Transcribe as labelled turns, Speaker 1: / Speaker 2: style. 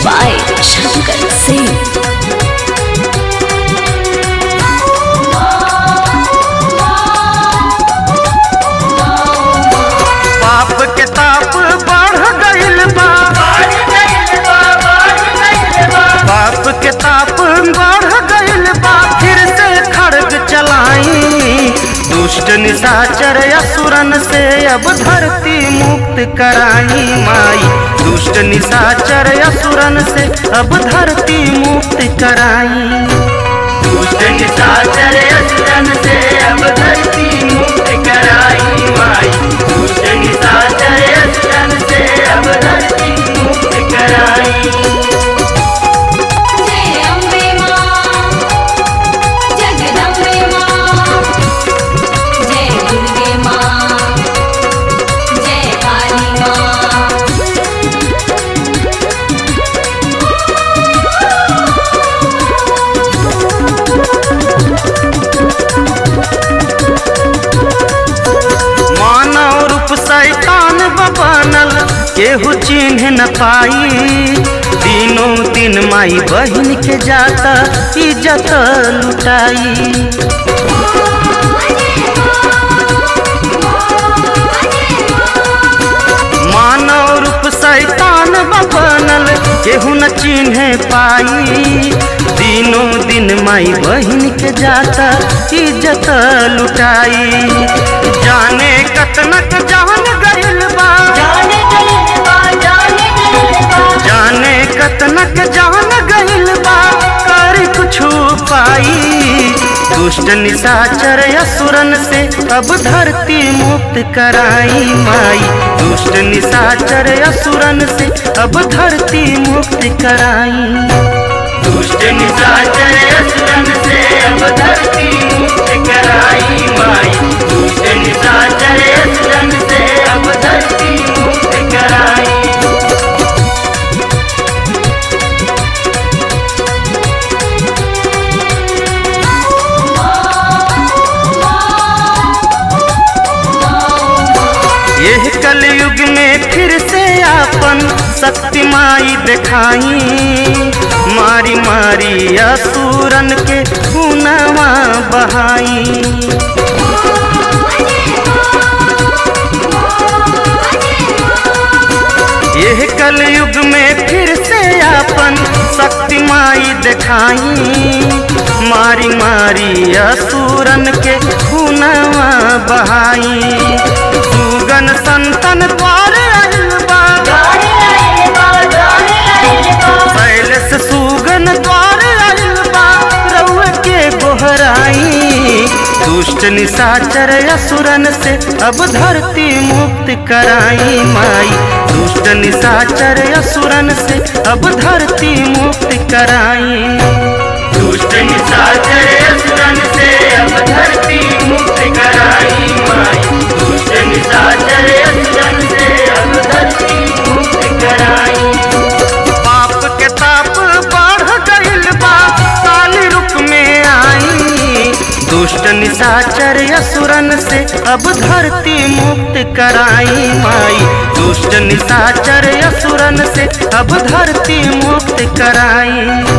Speaker 1: by Shankar Singh।
Speaker 2: पाप के ताप बढ़ गइल बा, पाप के ताप बढ़ गइल बा, फिर से खड्ग चलाई। दुष्ट निशाचर असुरन से अब धरती मुक्त कराई माई। दुष्ट निशाचर असुरन से अब धरती मुक्त कराई। दुष्ट निशाचर असुरन से अब धरती मुक्त कराई माई। दुष्ट निशाचर असुरन से अब धरती मुक्त कराई। शैतान बनल केहू चिन्ह न पाई। दिनों दिन माई बहन के जाता इज्जत लुटाई। मानव रूप शैतान बनल केहू न चिन्ह पाई। दिनों दिन माई बहन के जाता इज्जत लुटाई। जाने कतनक जान गइल बा, जाने कतनक जान गइल बा, कर कुछु पाई। दुष्ट निशाचर असुरन से अब धरती मुक्त कराई माई। दुष्ट निशाचर असुरन से अब धरती मुक्त कराई। दुष्ट निशाचर असुरन से अब धरती मुक्त कराई माई। दुष्ट निशाचर असुरन से अब धरती मुक्त कराई। यह कलयुग में फिर से आपन शक्ति माई दिखाई। मारी मारी असुरन के खूनवा बहाई। यह कलयुग में फिर से आपन शक्ति माई दिखाई। मारी मारी असुरन के खूनवा बहाई। सुगन संतन द्वार आइल बा, शैलेश सुगन द्वार आइल बा, रउआ के गोहराई। दुष्ट निशाचर असुरन से अब धरती मुक्त कराई माई। दुष्ट निशाचर असुरन से अब धरती मुक्त कराई। दुष्ट निशाचर असुरन से अब धरती मुक्त कराई माई। दुष्ट निशाचर असुरन से अब धरती मुक्त कराई। पाप के ताप बढ़ गइल बा, काली रूप में आई। दुष्ट निशाचर असुरन से अब धरती मुक्त कराई माई। दुष्ट निशाचर असुरन से अब धरती मुक्त कराई।